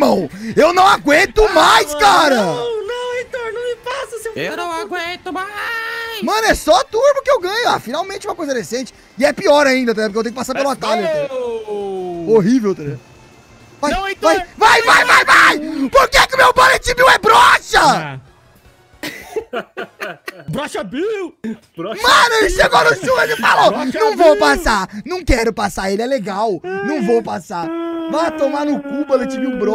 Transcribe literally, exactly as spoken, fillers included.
irmão. Eu não aguento mais, cara. Não, não, Heitor, não me passa, seu... Eu não aguento mais. Mano, é só turbo que eu ganho. Ah, finalmente uma coisa decente. E é pior ainda, tá? Porque eu tenho que passar pelo atalho. Tá? Horrível, tá? Vai, não, Heitor. vai, vai, vai, vai, vai. Por que que o meu Bullet Bill é broxa? Ah. Brocha Bill! Brocha Mano, ele chegou no churras e falou: Brocha não vou Bill. passar, não quero passar, ele é legal, não vou passar. Vai tomar no cu, Bullet Bill, bro.